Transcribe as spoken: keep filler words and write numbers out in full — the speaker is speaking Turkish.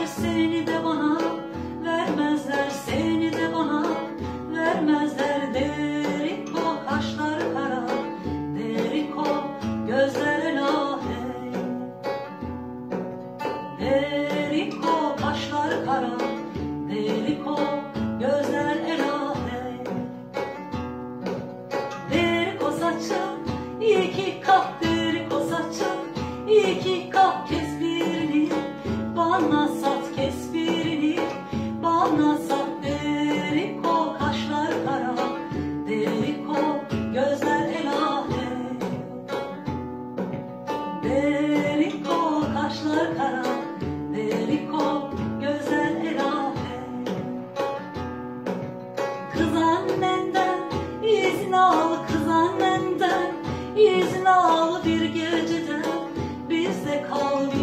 vermezler seni de bana, vermezler seni de bana, vermezler. Deriko kaşları kara, deriko gözler elahe, deriko kaşları kara, deriko gözler elahe. Deriko saçın iki kat, deriko saçın iki kat, kes birini bana sat, kes birini bana sat. Deriko kaşları kara, deriko gözler elahe, deriko kaşları kara, deriko gözler elahe. Kız annenden izin al, kız annenden izin al, bir geceden bizde kal.